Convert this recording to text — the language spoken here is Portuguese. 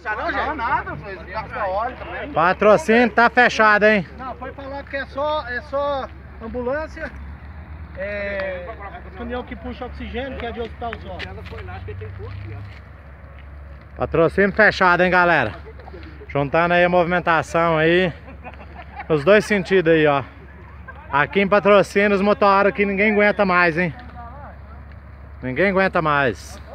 fechar não, gente? Não, nada, foi gasta óleo também. Patrocínio tá fechado, hein? Não, foi falar que é só ambulância, caminhão que puxa oxigênio, que é de hospital só. Patrocínio fechado, hein, galera? Juntando aí a movimentação aí, nos dois sentidos aí, ó. Aqui em Patrocínio, os motoristas aqui ninguém aguenta mais, hein? Ninguém aguenta mais.